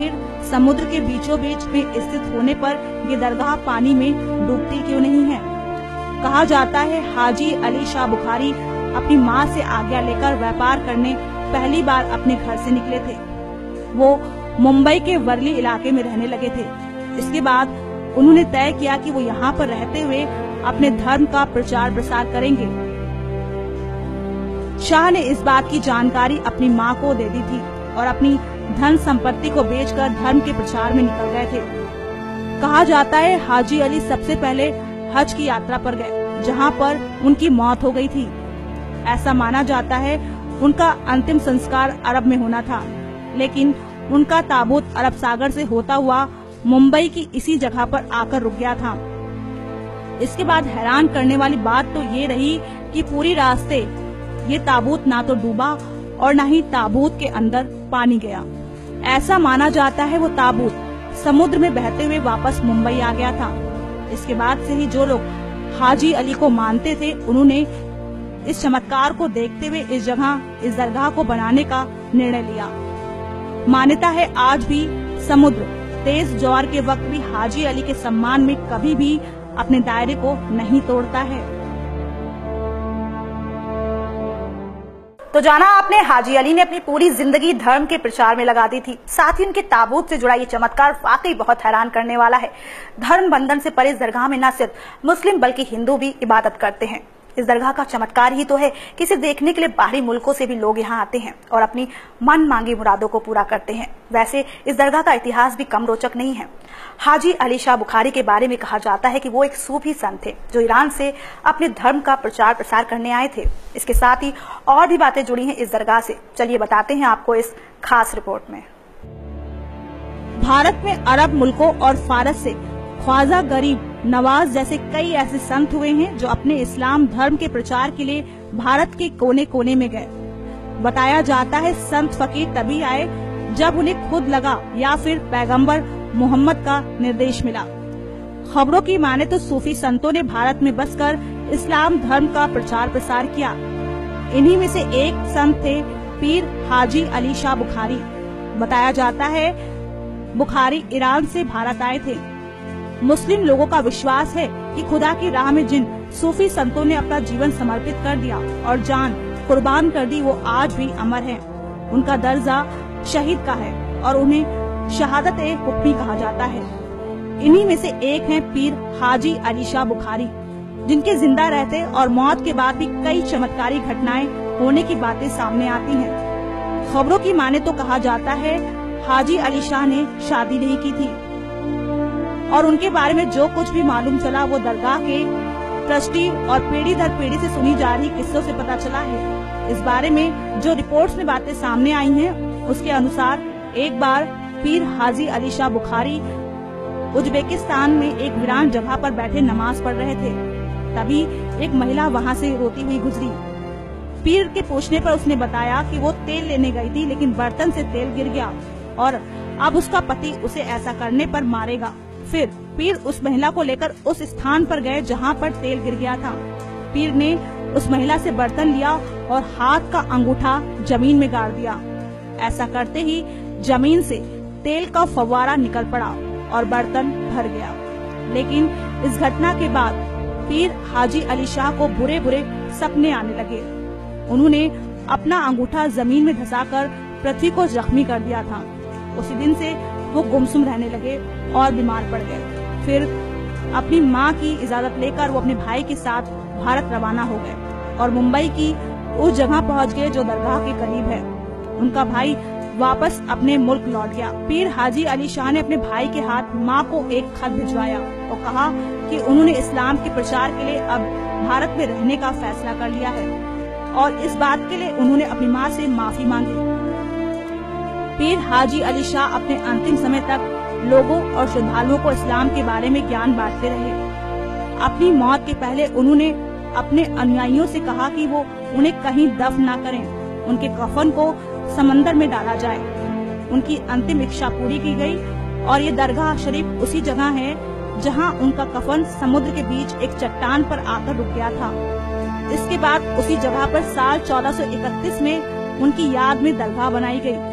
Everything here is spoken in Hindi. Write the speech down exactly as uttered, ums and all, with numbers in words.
समुद्र के बीचों बीच में स्थित होने पर ये दरगाह पानी में डूबती क्यों नहीं है? कहा जाता है हाजी अली शाह बुखारी अपनी माँ से आज्ञा लेकर व्यापार करने पहली बार अपने घर से निकले थे। वो मुंबई के वर्ली इलाके में रहने लगे थे। इसके बाद उन्होंने तय किया कि वो यहाँ पर रहते हुए अपने धर्म का प्रचार प्रसार करेंगे। शाह ने इस बात की जानकारी अपनी माँ को दे दी थी और अपनी धन संपत्ति को बेचकर धर्म के प्रचार में निकल गए थे। कहा जाता है हाजी अली सबसे पहले हज की यात्रा पर गए, जहाँ पर उनकी मौत हो गई थी। ऐसा माना जाता है उनका अंतिम संस्कार अरब में होना था, लेकिन उनका ताबूत अरब सागर से होता हुआ मुंबई की इसी जगह पर आकर रुक गया था। इसके बाद हैरान करने वाली बात तो ये रही कि पूरी रास्ते ये ताबूत ना तो डूबा और न ही ताबूत के अंदर पानी गया। ऐसा माना जाता है वो ताबूत समुद्र में बहते हुए वापस मुंबई आ गया था। इसके बाद से ही जो लोग हाजी अली को मानते थे, उन्होंने इस चमत्कार को देखते हुए इस जगह इस दरगाह को बनाने का निर्णय लिया। मान्यता है आज भी समुद्र तेज ज्वार के वक्त भी हाजी अली के सम्मान में कभी भी अपने दायरे को नहीं तोड़ता है। तो जाना आपने, हाजी अली ने अपनी पूरी जिंदगी धर्म के प्रचार में लगा दी थी। साथ ही उनके ताबूत से जुड़ा ये चमत्कार वाकई बहुत हैरान करने वाला है। धर्म बंधन से परे इस दरगाह में न सिर्फ मुस्लिम बल्कि हिंदू भी इबादत करते हैं। इस दरगाह का चमत्कार ही तो है कि इसे देखने के लिए बाहरी मुल्कों से भी लोग यहाँ आते हैं और अपनी मन मांगी मुरादों को पूरा करते हैं। वैसे इस दरगाह का इतिहास भी कम रोचक नहीं है। हाजी अली शाह बुखारी के बारे में कहा जाता है कि वो एक सूफी संत थे जो ईरान से अपने धर्म का प्रचार प्रसार करने आए थे। इसके साथ ही और भी बातें जुड़ी हैं इस दरगाह से। चलिए बताते हैं आपको इस खास रिपोर्ट में। भारत में अरब मुल्कों और फारस से ख्वाजा गरीब नवाज जैसे कई ऐसे संत हुए हैं जो अपने इस्लाम धर्म के प्रचार के लिए भारत के कोने कोने में गए। बताया जाता है संत फकीर तभी आए जब उन्हें खुद लगा या फिर पैगंबर मोहम्मद का निर्देश मिला। खबरों की माने तो सूफी संतों ने भारत में बसकर इस्लाम धर्म का प्रचार प्रसार किया। इन्हीं में से एक संत थे पीर हाजी अली शाह बुखारी। बताया जाता है बुखारी ईरान से भारत आए थे। मुस्लिम लोगों का विश्वास है कि खुदा की राह में जिन सूफी संतों ने अपना जीवन समर्पित कर दिया और जान कुर्बान कर दी, वो आज भी अमर हैं। उनका दर्जा शहीद का है और उन्हें शहादत-ए-हुक्मी कहा जाता है। इन्हीं में से एक हैं पीर हाजी अली शाह बुखारी, जिनके जिंदा रहते और मौत के बाद भी कई चमत्कारी घटनाएं होने की बातें सामने आती हैं। खबरों की माने तो कहा जाता है हाजी अली शाह ने शादी नहीं की थी और उनके बारे में जो कुछ भी मालूम चला वो दरगाह के ट्रस्टी और पीढ़ी दर पीढ़ी से सुनी जा रही किस्सों से पता चला है। इस बारे में जो रिपोर्ट्स में बातें सामने आई हैं, उसके अनुसार एक बार पीर हाजी अली शाह बुखारी उज्बेकिस्तान में एक वीरान जगह पर बैठे नमाज पढ़ रहे थे। तभी एक महिला वहां से रोती हुई गुजरी। पीर के पूछने पर उसने बताया कि वो तेल लेने गई थी, लेकिन बर्तन से तेल गिर गया और अब उसका पति उसे ऐसा करने पर मारेगा। फिर पीर उस महिला को लेकर उस स्थान पर गए जहाँ पर तेल गिर गया था। पीर ने उस महिला से बर्तन लिया और हाथ का अंगूठा जमीन में गाड़ दिया। ऐसा करते ही जमीन से तेल का फव्वारा निकल पड़ा और बर्तन भर गया। लेकिन इस घटना के बाद पीर हाजी अली शाह को बुरे बुरे सपने आने लगे। उन्होंने अपना अंगूठा जमीन में धंसाकर पृथ्वी को जख्मी कर दिया था। उसी दिन से वो गुमसुम रहने लगे और बीमार पड़ गए। फिर अपनी माँ की इजाजत लेकर वो अपने भाई के साथ भारत रवाना हो गए और मुंबई की उस जगह पहुँच गए जो दरगाह के करीब है। उनका भाई वापस अपने मुल्क लौट गया। पीर हाजी अली शाह ने अपने भाई के हाथ माँ को एक खत भिजवाया और कहा कि उन्होंने इस्लाम के प्रचार के लिए अब भारत में रहने का फैसला कर लिया है और इस बात के लिए उन्होंने अपनी माँ से माफी मांगी। पीर हाजी अली शाह अपने अंतिम समय तक लोगों और श्रद्धालुओं को इस्लाम के बारे में ज्ञान बांटते रहे। अपनी मौत के पहले उन्होंने अपने अनुयायियों से कहा कि वो उन्हें कहीं दफन न करें, उनके कफन को समंदर में डाला जाए। उनकी अंतिम इच्छा पूरी की गई और ये दरगाह शरीफ उसी जगह है जहां उनका कफन समुद्र के बीच एक चट्टान पर आकर रुक गया था। इसके बाद उसी जगह पर साल चौदह सौ इकतीस में उनकी याद में दरगाह बनाई गई।